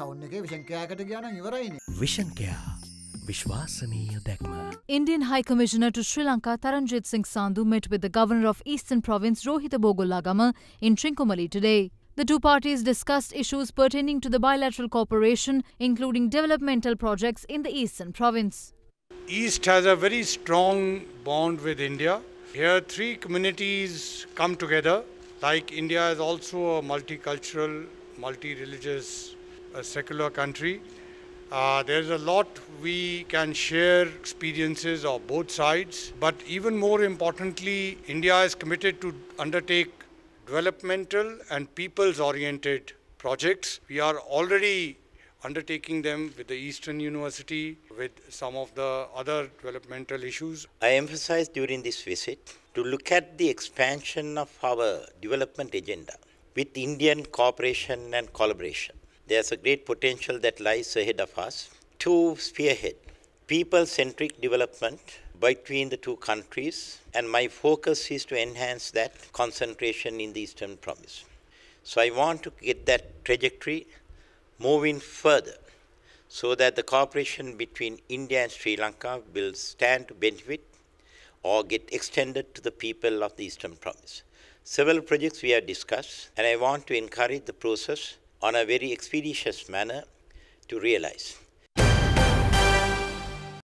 Town එකේ vision කෑකට ගියා නම් ඉවරයිනේ. විෂන් කෑ විශ්වාසනීය දැක්ම. Indian High Commissioner to Sri Lanka Taranjit Singh Sandhu met with the Governor of Eastern Province Rohita Bogolagama in Trincomalee today. The two parties discussed issues pertaining to the bilateral cooperation, including developmental projects in the Eastern Province. East has a very strong bond with India. Here, three communities come together. Like India is also a multicultural, multi-religious, secular country. There's a lot we can share experiences of both sides. But even more importantly, India is committed to undertake developmental and peoples-oriented projects. We are already undertaking them with the Eastern University, with some of the other developmental issues. I emphasized during this visit to look at the expansion of our development agenda with Indian cooperation and collaboration. There's a great potential that lies ahead of us to spearhead people-centric development between the two countries, and my focus is to enhance that concentration in the Eastern Province. So I want to get that trajectory moving further so that the cooperation between India and Sri Lanka will stand to benefit or get extended to the people of the Eastern Province. Several projects we have discussed, and I want to encourage the process on a very expeditious manner to realize.